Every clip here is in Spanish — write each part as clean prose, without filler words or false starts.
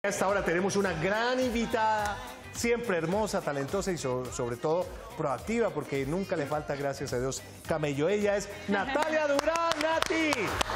A esta hora tenemos una gran invitada, siempre hermosa, talentosa y sobre todo proactiva, porque nunca le falta, gracias a Dios, camello. Ella es Natalia Durán. Nati.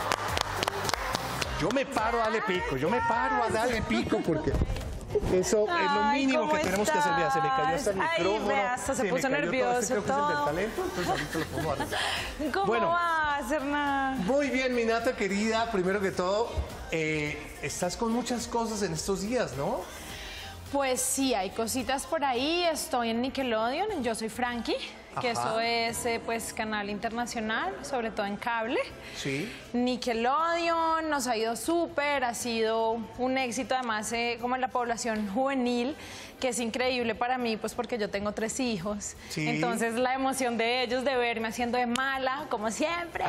Yo me paro a darle pico, porque eso es lo mínimo que tenemos que hacer. Vea, se me cayó hasta el micrófono. Vea, hasta se puso nervioso. Creo que es el del talento, entonces ahorita lo pongo a arreglar. ¿Cómo vas, Hernán? Muy bien, mi Nata querida, primero que todo, estás con muchas cosas en estos días, ¿no? Pues sí, hay cositas por ahí. Estoy en Nickelodeon, Yo Soy Frankie, que eso es pues canal internacional, sobre todo en cable. Sí. Nickelodeon nos ha ido súper, ha sido un éxito, además como en la población juvenil, que es increíble para mí, pues porque yo tengo 3 hijos. Sí. Entonces la emoción de ellos de verme haciendo de mala, como siempre.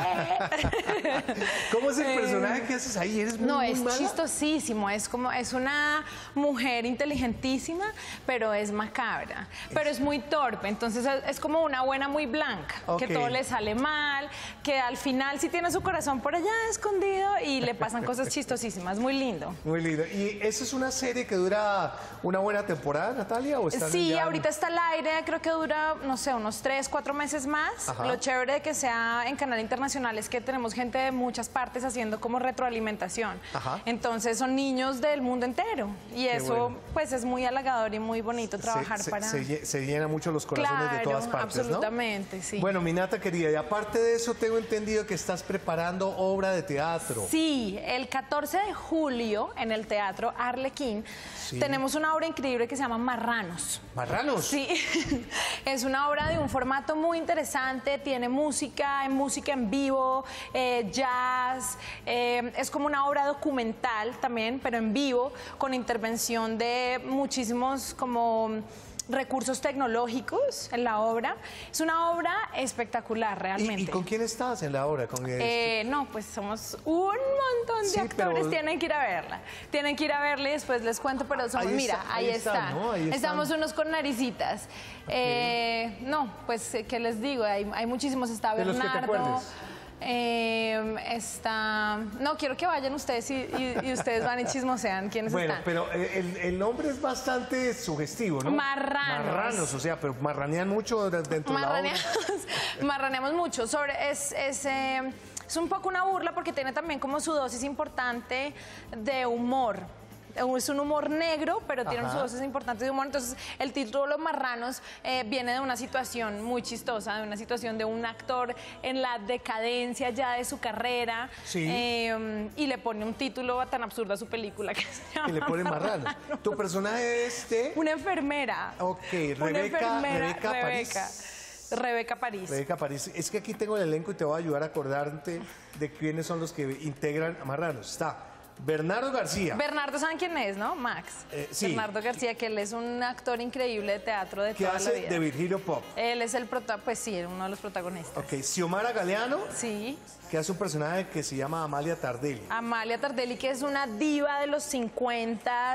¿Cómo es el personaje que haces ahí? ¿Eres muy es mala? Chistosísimo, es una mujer inteligentísima, pero es macabra, pero es muy torpe, entonces es como una buena muy blanca, que todo le sale mal, que al final sí tiene su corazón por allá escondido y le pasan cosas chistosísimas, muy lindo. Muy lindo. ¿Y esa es una serie que dura una buena temporada, Natalia? ¿O sí, ahorita está al aire, creo que dura, no sé, unos 3, 4 meses más. Ajá. Lo chévere de que sea en canal internacional es que tenemos gente de muchas partes haciendo como retroalimentación. Ajá. Entonces son niños del mundo entero y eso bueno, pues es muy halagador y muy bonito trabajar para... Se llena mucho los corazones de todas partes, absolutamente, ¿no? Sí. Bueno, mi Nata querida, y aparte de eso tengo entendido que estás preparando obra de teatro. Sí, el 14 de julio en el Teatro Arlequín tenemos una obra increíble que se llama Marranos. ¿Marranos? Sí, es una obra de un formato muy interesante, tiene música en vivo, jazz, es como una obra documental también, pero en vivo, con intervención de muchísimos como recursos tecnológicos en la obra. Es una obra espectacular, realmente. ¿Y con quién estás en la obra? No, pues somos un montón de actores, pero... tienen que ir a verla. Tienen que ir a verla y después les cuento, pero somos, ahí están. ¿No? Estamos unos con naricitas. Okay. No, pues, ¿qué les digo? Hay muchísimos, está Bernardo. ¿De los que te acuerdes? No, quiero que vayan ustedes y ustedes van y chismosean quiénes están. Bueno, pero el nombre es bastante sugestivo, ¿no? Marranos. Marranos, o sea, pero marranean mucho dentro de la obra. Marraneamos mucho. Es un poco una burla porque tiene también como su dosis importante de humor. Es un humor negro, pero tiene sus dosis importantes de humor. Entonces, el título Los Marranos viene de una situación muy chistosa, de una situación de un actor en la decadencia ya de su carrera. Sí. Y le pone un título tan absurdo a su película que se llama... Y le pone Marranos. ¿Tu personaje es de...? Una enfermera. Ok, Rebeca París. Rebeca París. Rebeca París. Es que aquí tengo el elenco y te voy a ayudar a acordarte de quiénes son los que integran a Marranos. Está Bernardo García. Bernardo, ¿saben quién es, no? Max. Sí. Bernardo García, que él es un actor increíble de teatro de toda la vida. ¿Qué hace de Virgilio Pop? Él es pues sí, uno de los protagonistas. Ok, Xiomara Galeano. Sí. Que hace un personaje que se llama Amalia Tardelli. Amalia Tardelli, que es una diva de los 50,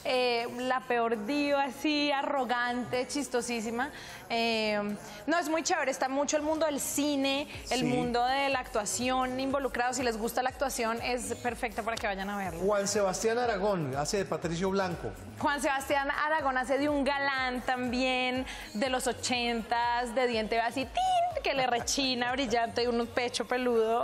la peor diva, así, arrogante, chistosísima. No, es muy chévere, está mucho el mundo del cine, el mundo de la actuación involucrado. Si les gusta la actuación, es perfecta para que vayan a verlo. Juan Sebastián Aragón hace de Patricio Blanco. Juan Sebastián Aragón hace de un galán también de los 80s, de diente así, ¡tin!, que le rechina, brillante y un pecho peludo.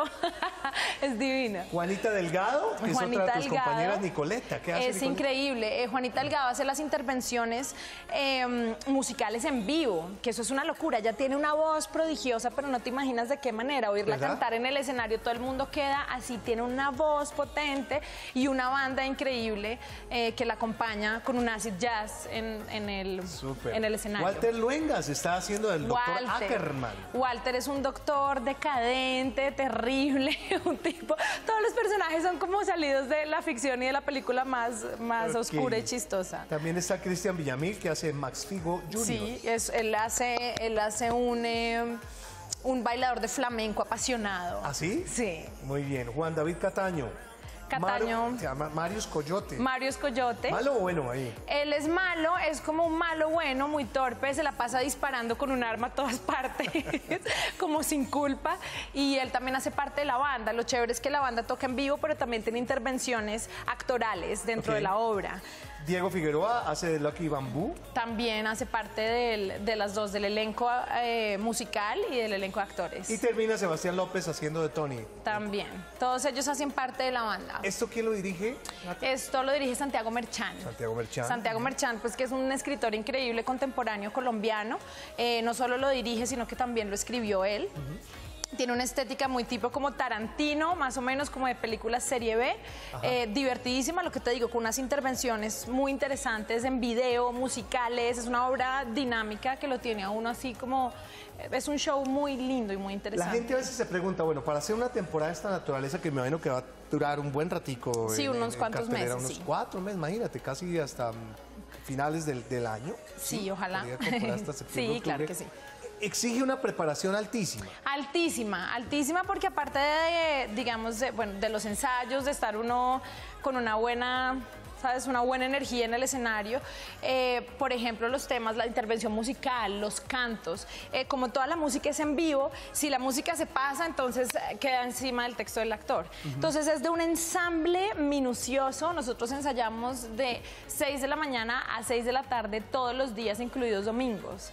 Es divina. Juanita Delgado, que Juanita es otra de tus Delgado, compañeras, Nicoleta. ¿Qué hace es Nicoleta? Increíble. Juanita Delgado hace las intervenciones musicales en vivo, que eso es una locura. Ella tiene una voz prodigiosa, pero no te imaginas de qué manera. Oírla cantar en el escenario, todo el mundo queda así, tiene una voz potente y una banda increíble que la acompaña con un acid jazz en el escenario. Walter Luengas está haciendo el doctor Ackerman. Walter es un doctor decadente, terrible, un tipo... Todos los personajes son como salidos de la ficción y de la película más oscura y chistosa. También está Cristian Villamil, que hace Max Figo Jr. Sí, él hace un bailador de flamenco apasionado. ¿Ah, sí? Sí. Muy bien. Juan David Cataño. Cataño. Se llama Marius Coyote. Marius Coyote. ¿Malo o bueno ahí? Él es malo, es como un malo bueno, muy torpe, se la pasa disparando con un arma a todas partes, como sin culpa. Y él también hace parte de la banda. Lo chévere es que la banda toca en vivo, pero también tiene intervenciones actorales dentro de la obra. Diego Figueroa hace de Lucky Bamboo. También hace parte de las dos, del elenco musical y del elenco de actores. Y termina Sebastián López haciendo de Tony. También. Todos ellos hacen parte de la banda. ¿Esto quién lo dirige? Esto lo dirige Santiago Merchán. Santiago Merchán. Santiago Merchán, pues que es un escritor increíble, contemporáneo, colombiano. No solo lo dirige, sino que también lo escribió él. Tiene una estética muy tipo como Tarantino, más o menos como de películas serie B, divertidísima, lo que te digo, con unas intervenciones muy interesantes en video, musicales, es una obra dinámica que lo tiene a uno así como, es un show muy lindo y muy interesante. La gente a veces se pregunta, bueno, para hacer una temporada de esta naturaleza que me imagino que va a durar un buen ratico. Sí, unos cuantos meses, unos 4 meses, imagínate, casi hasta finales del año. Sí, ojalá. Hasta septiembre, sí, claro que sí. Exige una preparación altísima. Altísima, altísima, porque aparte de, digamos, de los ensayos, de estar uno con una buena, ¿sabes? Una buena energía en el escenario, por ejemplo, los temas, la intervención musical, los cantos, como toda la música es en vivo, si la música se pasa, entonces queda encima del texto del actor. Entonces es de un ensamble minucioso, nosotros ensayamos de 6 de la mañana a 6 de la tarde todos los días, incluidos domingos.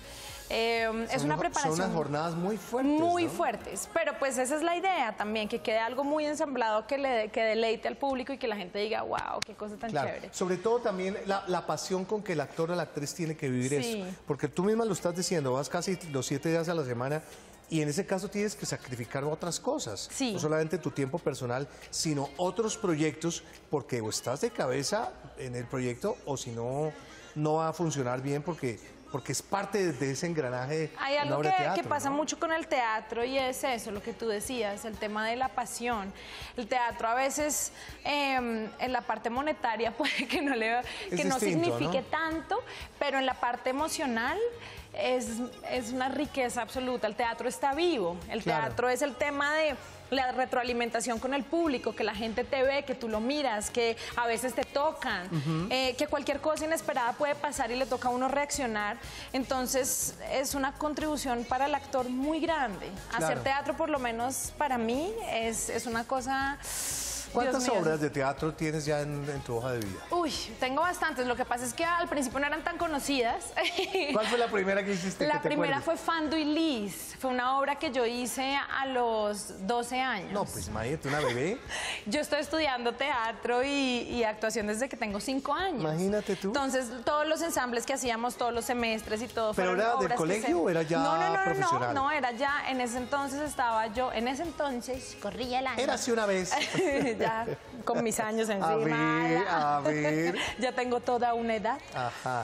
Es una preparación. Son unas jornadas muy fuertes. Muy ¿no? fuertes, pero pues esa es la idea también, que quede algo muy ensamblado, que deleite al público y que la gente diga, wow, qué cosa tan chévere. Sobre todo también la pasión con que el actor o la actriz tiene que vivir eso. Porque tú misma lo estás diciendo, vas casi los 7 días a la semana y en ese caso tienes que sacrificar otras cosas. No solamente tu tiempo personal, sino otros proyectos, porque o estás de cabeza en el proyecto o si no, no va a funcionar bien porque es parte de ese engranaje. Hay algo obra de teatro, que pasa ¿no? mucho con el teatro y es eso, lo que tú decías, el tema de la pasión. El teatro a veces en la parte monetaria puede que no signifique tanto, pero en la parte emocional es una riqueza absoluta. El teatro está vivo, el teatro es el tema de la retroalimentación con el público, que la gente te ve, que tú lo miras, que a veces te tocan, que cualquier cosa inesperada puede pasar y le toca a uno reaccionar. Entonces es una contribución para el actor muy grande. Hacer teatro, por lo menos para mí, es una cosa... ¿Cuántas obras de teatro tienes ya en tu hoja de vida? Uy, tengo bastantes. Lo que pasa es que al principio no eran tan conocidas. ¿Cuál fue la primera que hiciste? La primera fue Fando y Liz. Fue una obra que yo hice a los 12 años. No, pues imagínate, una bebé. Yo estoy estudiando teatro y actuación desde que tengo 5 años. Imagínate tú. Entonces, todos los ensambles que hacíamos, todos los semestres y todo. ¿Pero era del colegio o era ya profesional? No, era ya. En ese entonces estaba yo. En ese entonces corría el año. Era así una vez. Ya con mis años encima. A ver. Ya tengo toda una edad. Ajá.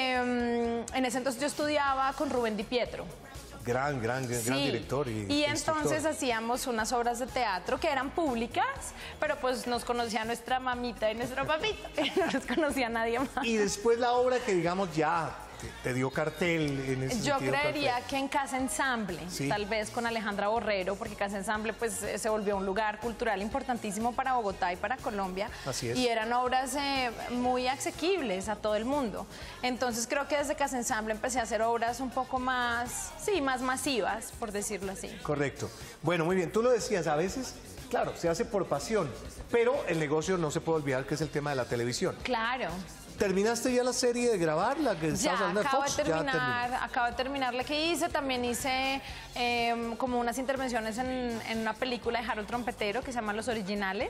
En ese entonces yo estudiaba con Rubén Di Pietro. Gran director. Y entonces hacíamos unas obras de teatro que eran públicas, pero pues nos conocía nuestra mamita y nuestro papito, y no nos conocía nadie más. Y después la obra que digamos ya te dio cartel en ese Yo sentido, creería cartel. que en Casa Ensamble, tal vez con Alejandra Borrero, porque Casa Ensamble pues se volvió un lugar cultural importantísimo para Bogotá y para Colombia. Así es. Y eran obras muy asequibles a todo el mundo. Entonces creo que desde Casa Ensamble empecé a hacer obras un poco más, más masivas, por decirlo así. Correcto. Bueno, muy bien. Tú lo decías, a veces, claro, se hace por pasión, pero el negocio no se puede olvidar que es el tema de la televisión. Claro. ¿Terminaste ya la serie de grabar? La que Ya, acabo de terminar la que hice. También hice como unas intervenciones en una película de Harold Trompetero que se llama Los Originales.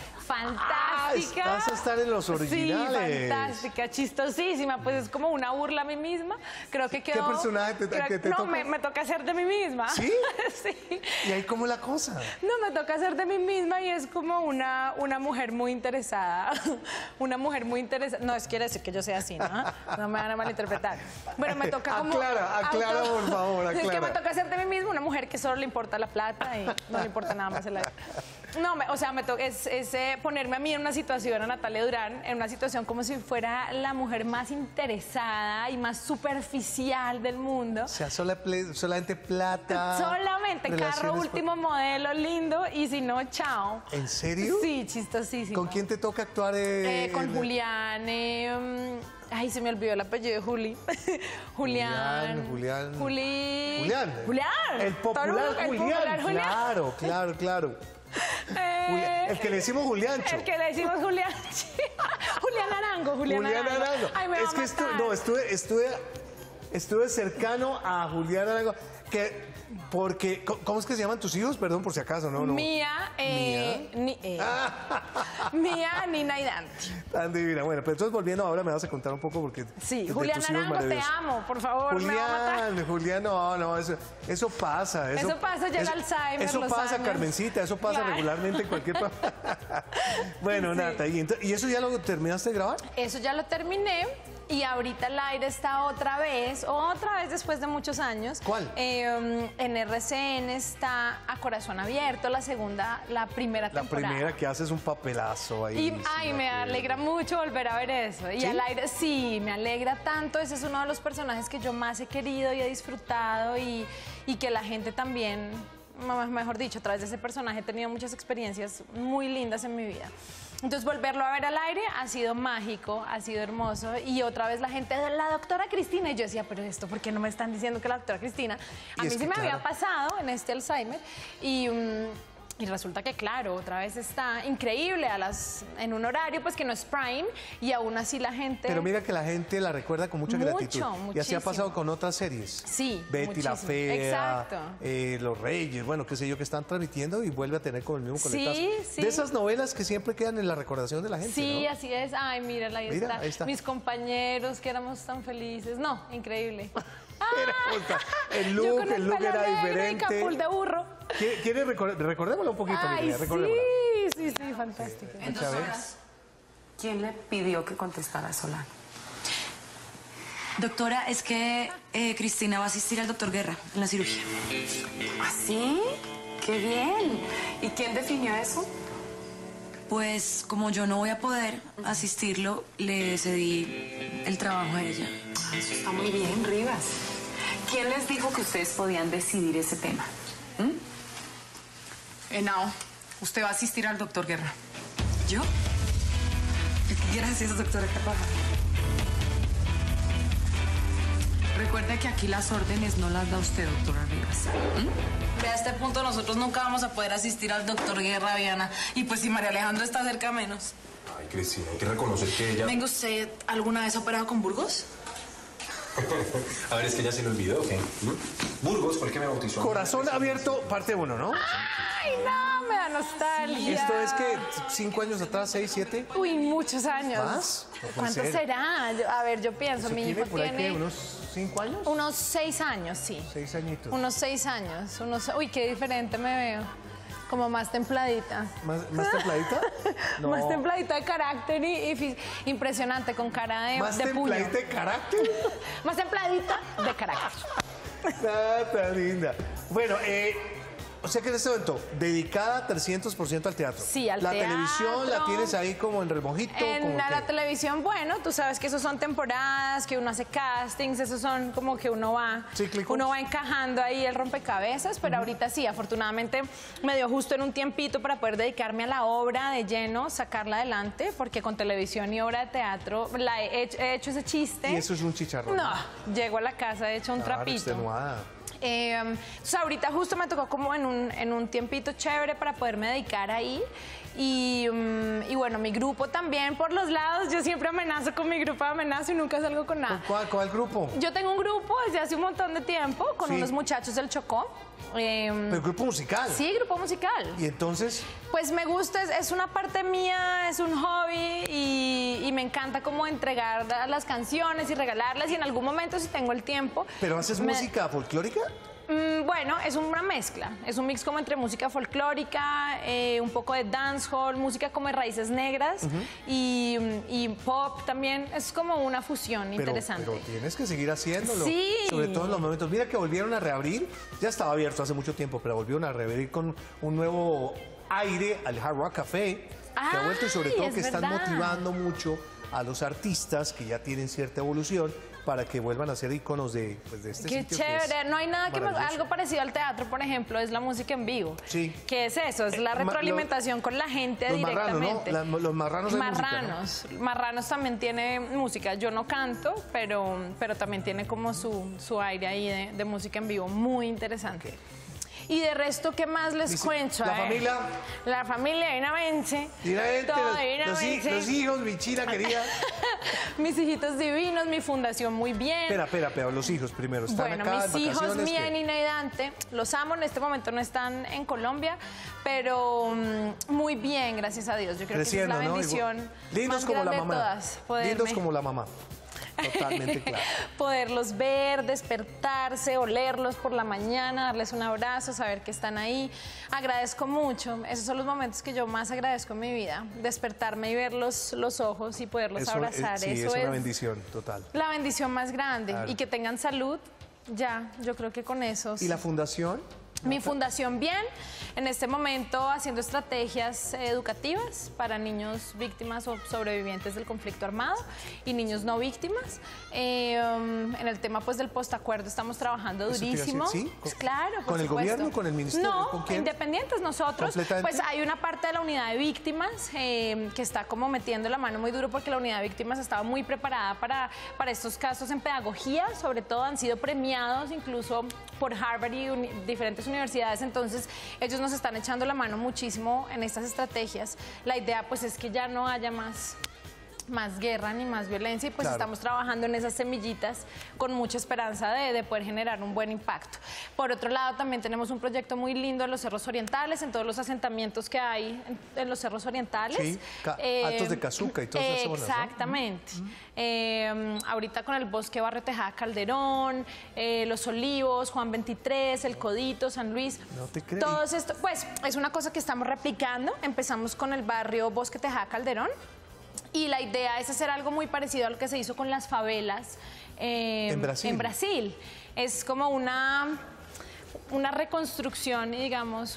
Fantástica. Vas a estar en Los Originales. Sí, fantástica, chistosísima. Pues es como una burla a mí misma. Creo que quedó... ¿Qué personaje te toca? Me toca hacer de mí misma. ¿Sí? Sí. ¿Y ahí cómo es la cosa? No, me toca hacer de mí misma y es como una mujer muy interesada. Una mujer muy interesada. No, quiere decir que yo sea así, ¿no? No me van a malinterpretar. Bueno, me toca como... Aclara, por favor, aclara. Es que me toca hacer de mí misma una mujer que solo le importa la plata y no le importa nada más el aire. No, o sea, me toca ponerme a mí en una situación, a Natalia Durán, en una situación como si fuera la mujer más interesada y más superficial del mundo. O sea, solamente plata. Solamente carro último modelo, lindo, y si no, chao. ¿En serio? Sí, chistosísimo. ¿Con quién te toca actuar? Con Julián. Ay, se me olvidó el apellido de Juli. Julián. El popular Julián. Claro. El que le decimos Juliancho. El que le decimos Julián. Julián Arango. Ay, me es que estuve cercano a Julián Arango. Porque, ¿cómo es que se llaman tus hijos? Perdón, por si acaso, ¿no? Mía, Mía, Nina y Dante. Tan divina. Bueno, pero entonces volviendo ahora me vas a contar un poco porque... Sí, Julián Arango, te amo, por favor. Julián, no, eso pasa. Eso pasa, llega Alzheimer. Eso pasa, años. Carmencita, eso pasa regularmente en cualquier... Bueno, sí. Nata, ¿y eso ya lo terminaste de grabar? Eso ya lo terminé. Y ahorita el aire está otra vez después de muchos años. ¿Cuál? En RCN está A Corazón Abierto, la primera temporada. La primera que haces un papelazo ahí. Y me alegra mucho volver a ver eso. Y al aire, sí, me alegra tanto. Ese es uno de los personajes que yo más he querido y he disfrutado y que la gente también... Mejor dicho, a través de ese personaje he tenido muchas experiencias muy lindas en mi vida. Entonces, volverlo a ver al aire ha sido mágico, ha sido hermoso. Y otra vez la gente de la doctora Cristina. Y yo decía, pero esto, ¿por qué no me están diciendo que la doctora Cristina? A mí sí me había pasado en este Alzheimer. Y resulta que, claro, otra vez está increíble en un horario pues que no es prime y aún así la gente... Pero mira que la gente la recuerda con mucha gratitud. Muchísimo. Y así ha pasado con otras series. Sí, Betty muchísimo. la Fea, exacto. Los Reyes, bueno, qué sé yo, que están transmitiendo y vuelve a tener como el mismo coletazo. Sí. De esas novelas que siempre quedan en la recordación de la gente, Sí, ¿no? así es. Ay, mírala, ahí está. Mis compañeros que éramos tan felices. No, increíble. El look era diferente. Y capul de burro. ¿Quieres recordémoslo un poquito? Ay, sí, fantástico. Entonces, ¿quién le pidió que contestara Solano? Doctora, es que Cristina va a asistir al doctor Guerra en la cirugía. ¿Ah, sí? ¡Qué bien! ¿Y quién definió eso? Pues como yo no voy a poder asistirlo, le cedí el trabajo a ella. Eso está muy bien, Rivas. ¿Quién les dijo que ustedes podían decidir ese tema? Henao, usted va a asistir al doctor Guerra. ¿Yo? Gracias, doctora Carvajal. Recuerde que aquí las órdenes no las da usted, doctora Rivas. A este punto nosotros nunca vamos a poder asistir al doctor Guerra, Viana. Y pues si María Alejandra está cerca, menos. Ay, Cristina, hay que reconocer que ella... ¿Venga usted alguna vez operado con Burgos? A ver, es que ya se le olvidó, ¿qué? Burgos fue el que me bautizó. Corazón Abierto, parte 1, ¿no? Ay, no, me da nostalgia. ¿Esto es que 5 años atrás, 6, 7? Uy, muchos años. ¿Más? ¿Cuánto será? A ver, yo pienso, mi hijo por ahí tiene... ¿Unos 5 años? Unos 6 años, sí. 6 añitos. Unos 6 años. Uy, qué diferente me veo. Como más templadita. ¿Más templadita? No. Más templadita de carácter y impresionante, con cara de ¿Más puño. templadita de carácter? Más templadita de carácter. Tan linda. Bueno, o sea que en este momento, dedicada 300% al teatro. Sí, al teatro. teatro. La televisión la tienes ahí como en remojito. En la televisión, bueno, tú sabes que esos son temporadas, que uno hace castings, esos son como que uno va encajando ahí el rompecabezas, pero ahorita sí, afortunadamente me dio justo en un tiempito para poder dedicarme a la obra de lleno, sacarla adelante, porque con televisión y obra de teatro he hecho ese chiste. Y eso es un chicharrón. No, llego a la casa, he hecho un trapito. Extenuada. Entonces ahorita justo me tocó como en un tiempito chévere para poderme dedicar ahí y bueno, mi grupo también por los lados, yo siempre amenazo con mi grupo, amenazo y nunca salgo con nada. ¿Cuál grupo? Yo tengo un grupo desde hace un montón de tiempo con unos muchachos del Chocó. ¿Pero grupo musical? Sí, grupo musical. ¿Y entonces? Pues me gusta, es una parte mía, es un hobby y me encanta como entregar las canciones y regalarlas y en algún momento si tengo el tiempo. ¿Pero haces música folclórica? Bueno, es una mezcla, es un mix como entre música folclórica, un poco de dancehall, música como de raíces negras y pop también, es como una fusión interesante. Pero tienes que seguir haciéndolo, sí. Sobre todo en los momentos. Mira que volvieron a reabrir, ya estaba abierto hace mucho tiempo, pero volvieron a reabrir con un nuevo aire al Hard Rock Café, que ha vuelto y sobre todo que están motivando mucho a los artistas que ya tienen cierta evolución para que vuelvan a ser íconos de, pues, de este Qué sitio. chévere, Que no hay nada que algo parecido al teatro, por ejemplo, es la música en vivo. Sí. ¿Qué es eso? Es la retroalimentación con la gente los directamente. Marranos, ¿no? Los marranos. Marranos. Música, ¿no? Marranos también tiene música. Yo no canto, pero también tiene como su aire ahí de música en vivo, muy interesante. Okay. Y de resto, ¿qué más les cuento? La familia. La familia divinamente. Los hijos, mi china querida. Mis hijitos divinos, mi fundación muy bien. Espera, los hijos primero. ¿Están bueno, acá mis hijos, Mía, Nina y Dante, los amo. En este momento no están en Colombia, pero muy bien, gracias a Dios. Yo creo creciendo, que esa es la bendición, ¿no? Lindos más como grande la mamá. de todas. Lindos como la mamá. Totalmente claro. Poderlos ver, despertarse, olerlos por la mañana, darles un abrazo, saber que están ahí. Agradezco mucho. Esos son los momentos que yo más agradezco en mi vida. Despertarme y ver los ojos y poderlos abrazar. Sí, eso es una bendición total. La bendición más grande. Claro. Y que tengan salud. Ya, yo creo que con eso. ¿Y la fundación? Mi fundación bien, en este momento haciendo estrategias educativas para niños víctimas o sobrevivientes del conflicto armado y niños no víctimas. En el tema pues del postacuerdo estamos trabajando durísimo. ¿Sí? Pues, claro, por ¿Con el supuesto. gobierno, con el ministerio? No, ¿con quién? Independientes nosotros. Pues hay una parte de la unidad de víctimas que está como metiendo la mano muy duro porque la unidad de víctimas estaba muy preparada para estos casos en pedagogía, sobre todo han sido premiados incluso por Harvard y diferentes universidades, entonces ellos nos están echando la mano muchísimo en estas estrategias. La idea pues es que ya no haya más guerra ni más violencia y pues claro, estamos trabajando en esas semillitas con mucha esperanza de poder generar un buen impacto. Por otro lado, también tenemos un proyecto muy lindo en los Cerros Orientales, en todos los asentamientos que hay en los Cerros Orientales. Sí, Altos de Cazuca y todas esas zonas, exactamente. ¿No? Ahorita con el bosque Barrio Tejada Calderón, Los Olivos, Juan 23, El Codito, San Luis. No te creo. Todo esto, pues es una cosa que estamos replicando. Empezamos con el barrio Bosque Tejada Calderón. Y la idea es hacer algo muy parecido a lo que se hizo con las favelas en Brasil. Es como una reconstrucción, digamos,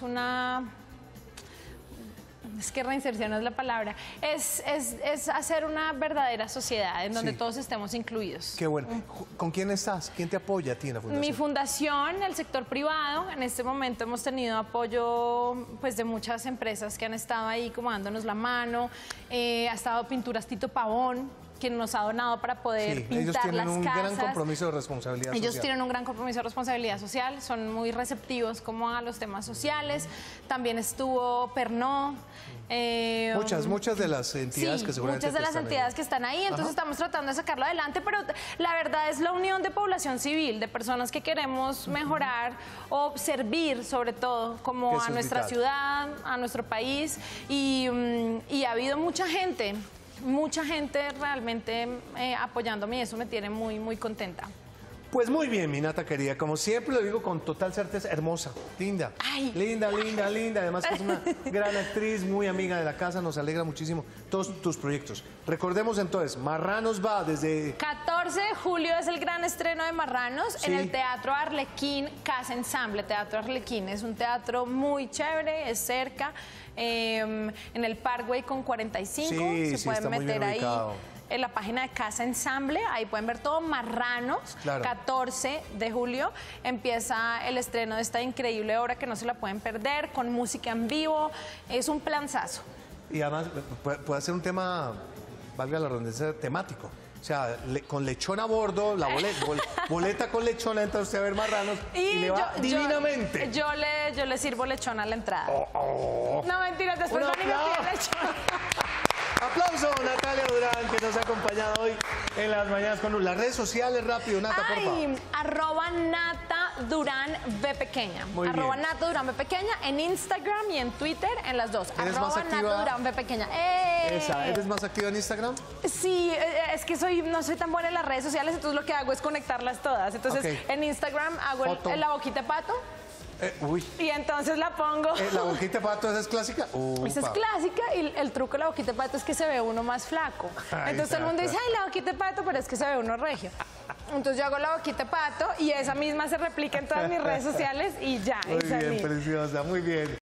es que reinserción no es la palabra, es hacer una verdadera sociedad en donde todos estemos incluidos. Qué bueno. ¿Con quién estás? ¿Quién te apoya a ti en la fundación? Mi fundación, el sector privado. En este momento hemos tenido apoyo pues, de muchas empresas que han estado ahí como dándonos la mano. Ha estado Pinturas Tito Pavón, quien nos ha donado para poder pintar las casas. Ellos tienen un gran compromiso de responsabilidad social. Ellos tienen un gran compromiso de responsabilidad social, son muy receptivos como a los temas sociales. También estuvo Pernod. Muchas de las entidades que seguramente muchas de las entidades ahí. Que están ahí, entonces estamos tratando de sacarlo adelante, pero la verdad es la unión de población civil, de personas que queremos mejorar o servir sobre todo como a nuestra ciudad, a nuestro país y ha habido mucha gente realmente apoyándome y eso me tiene muy, muy contenta. Pues muy bien, mi Nata querida, como siempre lo digo con total certeza, hermosa, linda, linda, además que es una gran actriz, muy amiga de la casa, nos alegra muchísimo todos tus proyectos. Recordemos entonces, Marranos va desde... 14 de julio es el gran estreno de Marranos en el Teatro Arlequín Casa Ensamble. Teatro Arlequín es un teatro muy chévere, es cerca, en el Parkway con 45, se pueden meter ahí. En la página de Casa Ensamble, ahí pueden ver todo. Marranos, 14 de julio empieza el estreno de esta increíble obra que no se la pueden perder, con música en vivo, es un planzazo. Y además puede ser un tema, valga la redundancia, temático. O sea, con lechón a bordo, la boleta con lechón, entra usted a ver Marranos y le va divinamente. Yo le sirvo lechón a la entrada. No, mentira, después no me pide lechón. Aplauso a Natalia Durán, que nos ha acompañado hoy en las mañanas con las redes sociales. Rápido, Nata, por favor. @NataDuranV pequeña. Nata Durán V pequeña en Instagram y en Twitter, en las dos. @Nata Durán V pequeña. ¿Eres más activa en Instagram? Sí, es que no soy tan buena en las redes sociales, entonces lo que hago es conectarlas todas. Entonces, en Instagram hago la boquita de pato. Y entonces la pongo. ¿La boquita de pato esa es clásica? Esa es clásica y el truco de la boquita de pato es que se ve uno más flaco. Entonces todo el mundo dice, ay, la boquita de pato, pero es que se ve uno regio. Entonces yo hago la boquita de pato y esa misma se replica en todas mis redes sociales y ya. Muy bien, preciosa, muy bien.